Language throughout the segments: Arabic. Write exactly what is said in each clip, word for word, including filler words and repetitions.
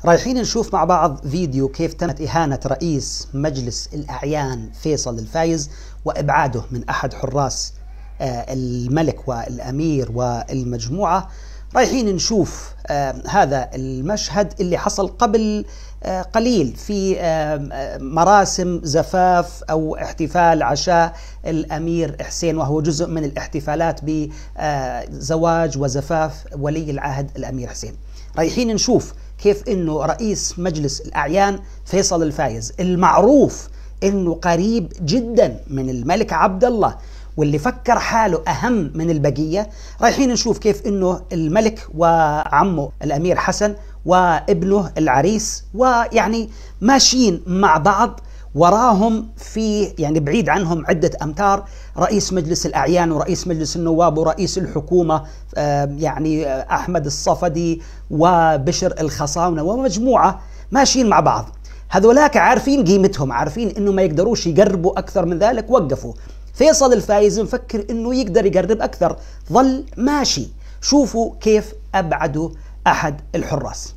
رايحين نشوف مع بعض فيديو كيف تمت إهانة رئيس مجلس الأعيان فيصل الفايز وإبعاده من أحد حراس الملك والأمير والمجموعة. رايحين نشوف هذا المشهد اللي حصل قبل قليل في مراسم زفاف أو احتفال عشاء الأمير حسين، وهو جزء من الاحتفالات بزواج وزفاف ولي العهد الأمير حسين. رايحين نشوف كيف انه رئيس مجلس الاعيان فيصل الفايز المعروف انه قريب جدا من الملك عبد الله واللي فكر حاله اهم من البقيه، رايحين نشوف كيف انه الملك وعمه الامير حسن وابنه العريس ويعني ماشيين مع بعض، وراهم في يعني بعيد عنهم عدة أمتار رئيس مجلس الأعيان ورئيس مجلس النواب ورئيس الحكومة يعني أحمد الصفدي وبشر الخصاونة ومجموعة ماشيين مع بعض. هذولاك عارفين قيمتهم، عارفين إنه ما يقدروش يقربوا أكثر من ذلك، وقفوا. فيصل الفايز مفكر إنه يقدر يقرب أكثر، ظل ماشي. شوفوا كيف أبعدوا أحد الحراس.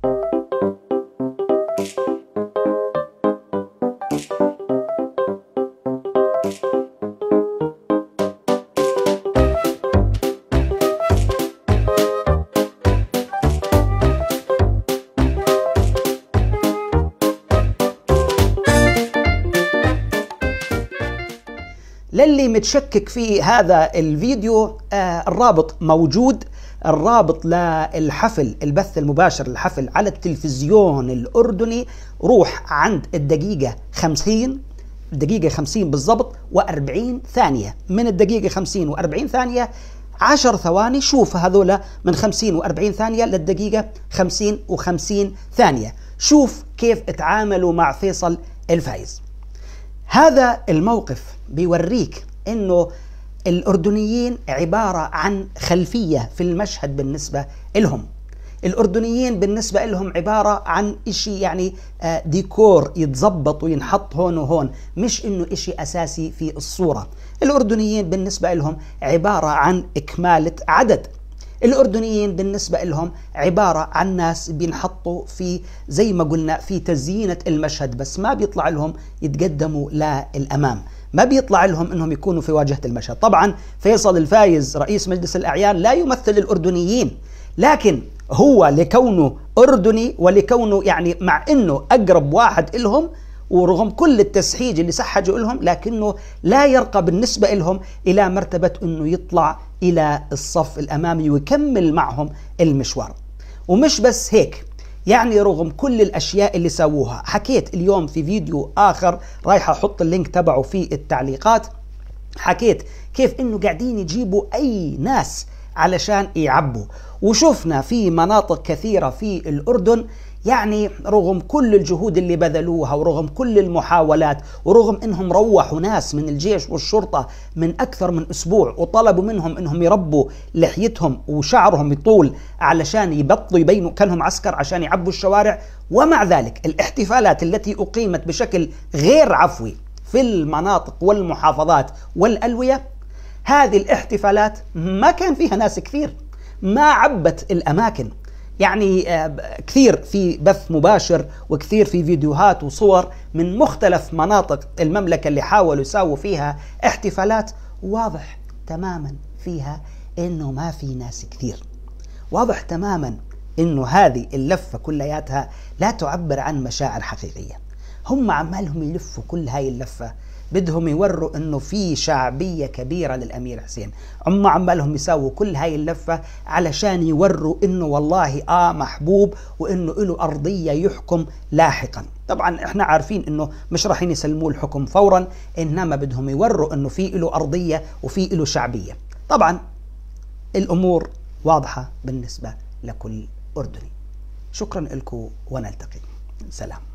للي متشكك في هذا الفيديو، آه الرابط موجود، الرابط للحفل البث المباشر للحفل على التلفزيون الأردني. روح عند الدقيقة خمسين، الدقيقة خمسين بالضبط وأربعين ثانية، من الدقيقة خمسين وأربعين ثانية عشر ثواني، شوف هذولا من خمسين وأربعين ثانية للدقيقة خمسين وخمسين ثانية، شوف كيف اتعاملوا مع فيصل الفايز. هذا الموقف بيوريك انه الاردنيين عبارة عن خلفية في المشهد بالنسبة لهم. الاردنيين بالنسبة لهم عبارة عن اشي يعني ديكور يتزبط وينحط هون وهون، مش انه اشي اساسي في الصورة. الاردنيين بالنسبة لهم عبارة عن اكمالة عدد. الأردنيين بالنسبة لهم عبارة عن ناس بينحطوا في زي ما قلنا في تزيينة المشهد، بس ما بيطلع لهم يتقدموا للأمام، ما بيطلع لهم انهم يكونوا في واجهة المشهد. طبعا فيصل الفايز رئيس مجلس الأعيان لا يمثل الأردنيين، لكن هو لكونه أردني ولكونه يعني مع انه أقرب واحد لهم، ورغم كل التسحيج اللي سحجوا لهم، لكنه لا يرقى بالنسبة لهم إلى مرتبة أنه يطلع إلى الصف الأمامي ويكمل معهم المشوار. ومش بس هيك، يعني رغم كل الأشياء اللي سووها، حكيت اليوم في فيديو آخر رايح أحط اللينك تبعه في التعليقات، حكيت كيف أنه قاعدين يجيبوا أي ناس علشان يعبوا. وشفنا في مناطق كثيرة في الأردن يعني رغم كل الجهود اللي بذلوها ورغم كل المحاولات ورغم انهم روحوا ناس من الجيش والشرطة من اكثر من اسبوع وطلبوا منهم انهم يربوا لحيتهم وشعرهم يطول علشان يبطلوا يبينوا كانهم عسكر عشان يعبوا الشوارع، ومع ذلك الاحتفالات التي اقيمت بشكل غير عفوي في المناطق والمحافظات والألوية، هذه الاحتفالات ما كان فيها ناس كثير، ما عبت الاماكن. يعني كثير في بث مباشر وكثير في فيديوهات وصور من مختلف مناطق المملكة اللي حاولوا يساووا فيها احتفالات، واضح تماما فيها انه ما في ناس كثير، واضح تماما انه هذه اللفة كلياتها لا تعبر عن مشاعر حقيقية. هم عمالهم يلفوا كل هاي اللفة بدهم يوروا انه في شعبية كبيرة للأمير حسين، هم عمالهم يساووا كل هاي اللفة علشان يوروا انه والله اه محبوب وانه له أرضية يحكم لاحقا. طبعا احنا عارفين انه مش راح يسلموا الحكم فورا، انما بدهم يوروا انه في له أرضية وفي له شعبية. طبعا الامور واضحة بالنسبة لكل أردني. شكرا لكم ونلتقي، سلام.